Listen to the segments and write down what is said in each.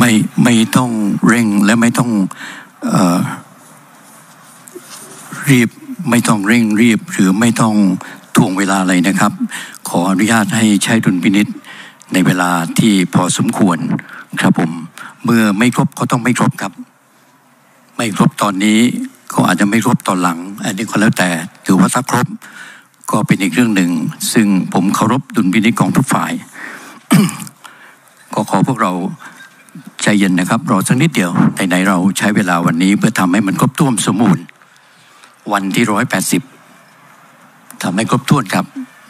ไม่ต้องเร่งและไม่ต้องรีบไม่ต้องเร่งรีบหรือไม่ต้องถ่วงเวลาอะไรนะครับขออนุญาตให้ใช้ดุลพินิจในเวลาที่พอสมควรครับผมเมื่อไม่ครบก็ต้องไม่ครบครับไม่ครบตอนนี้ก็อาจจะไม่ครบตอนหลังอันนี้ก็แล้วแต่ถือว่าถ้าครบก็เป็นอีกเรื่องหนึ่งซึ่งผมเคารพดุลพินิจของทุกฝ่าย ก็ขอพวกเราใจเย็นนะครับรอสักนิดเดียวไหนๆเราใช้เวลาวันนี้เพื่อทำให้มันครบถ้วนสมบูรณ์วันที่180ทำให้ครบถ้วนครับ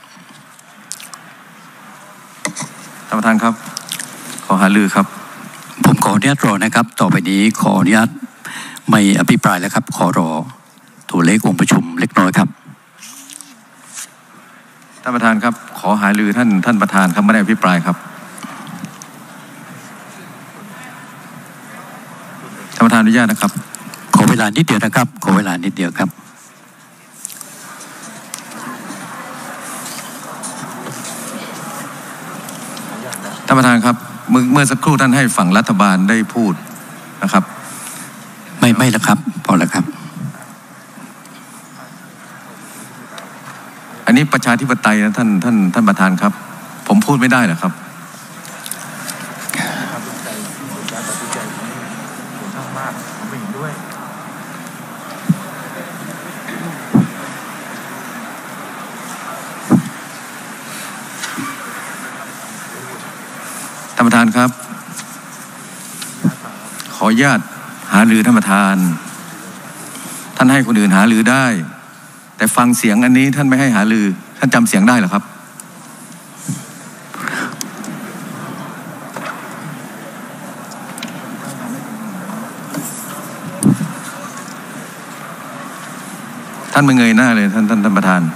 ท่านประธานครับขอหารือครับผมขออนุญาตรอนะครับต่อไปนี้ขออนุญาตไม่อภิปรายแล้วครับขอรอตัวเลของค์ประชุมเล็กน้อยครับท่านประธานครับขอหารือท่านประธานครับไม่ได้อภิปรายครับท่านประธานอนุญาตนะครับขอเวลานิดเดียวนะครับขอเวลานิดเดียวครับท่านประธานครับเมื่อสักครู่ท่านให้ฝั่งรัฐบาลได้พูดนะครับไม่แล้วครับพอแล้วครับอันนี้ประชาธิปไตยนะท่านประธานครับผมพูดไม่ได้เหรอครับท่านประธานครับขออนุญาตหารือท่านประธานท่านให้คนอื่นหารือได้แต่ฟังเสียงอันนี้ท่านไม่ให้หารือท่านจำเสียงได้เหรอครับท่านไม่เงยหน้าเลยท่านประธาน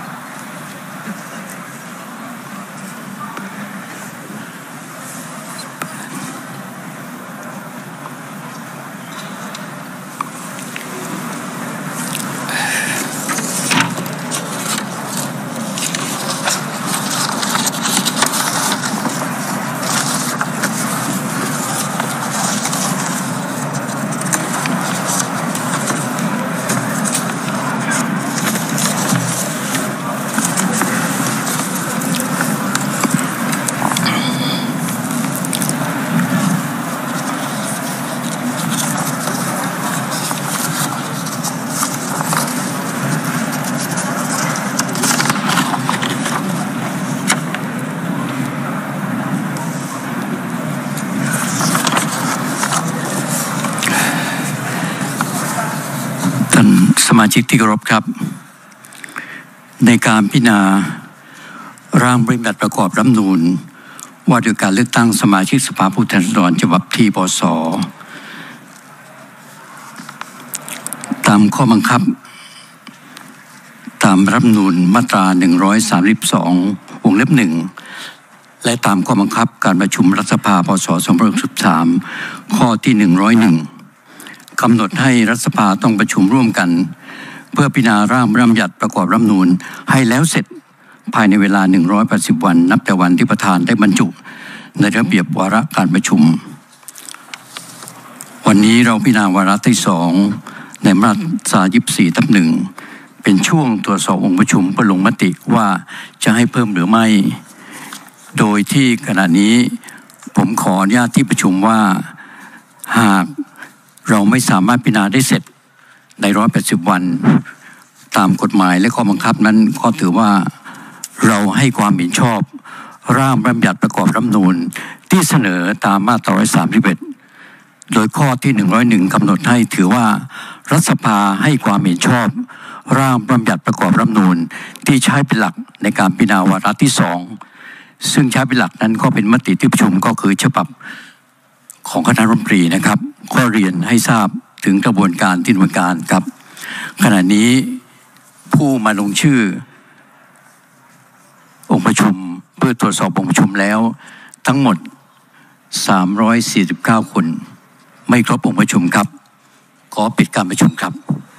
สมาชิกที่เคารพครับในการพิจารณาร่างพระราชบัญญัติประกอบรัฐธรรมนูญว่าด้วยการเลือกตั้งสมาชิกสภาผู้แทนราษฎรฉบับที่พ.ศ.ตามข้อบังคับตามรัฐธรรมนูญมาตรา132วงเล็บ1และตามข้อบังคับการประชุมรัฐสภาพ.ศ. 2563ข้อที่101กำหนดให้รัฐสภาต้องประชุมร่วมกันเพื่อพิจารณาร่างพระราชบัญญัติประกอบรัฐธรรมนูญให้แล้วเสร็จภายในเวลา180วันนับแต่วันที่ประธานได้บรรจุในระเบียบวาระการประชุมวันนี้เราพิจารณาวาระที่2ในมาตรา24/1เป็นช่วงตรวจสอบองค์ประชุมเพื่อลงมติว่าจะให้เพิ่มหรือไม่โดยที่ขณะนี้ผมขออนุญาตที่ประชุมว่าหากเราไม่สามารถพิจารณาได้เสร็จใน180วันตามกฎหมายและข้อบังคับนั้นก็ถือว่าเราให้ความเห็นชอบร่างพระราชบัญญัติประกอบรัฐธรรมนูญที่เสนอตามมาตรา131โดยข้อที่101กำหนดให้ถือว่ารัฐสภาให้ความเห็นชอบร่างพระราชบัญญัติประกอบรัฐธรรมนูญที่ใช้เป็นหลักในการพิจารณาวาระที่2ซึ่งใช้เป็นหลักนั้นก็เป็นมติที่ประชุมก็คือฉบับของคณะรัฐมนตรีนะครับข้อเรียนให้ทราบถึงกระบวนการที่ดำเนินการครับขณะนี้ผู้มาลงชื่อองค์ประชุมเพื่อตรวจสอบองค์ประชุมแล้วทั้งหมด349คนไม่ครบองค์ประชุมครับขอปิดการประชุมครับ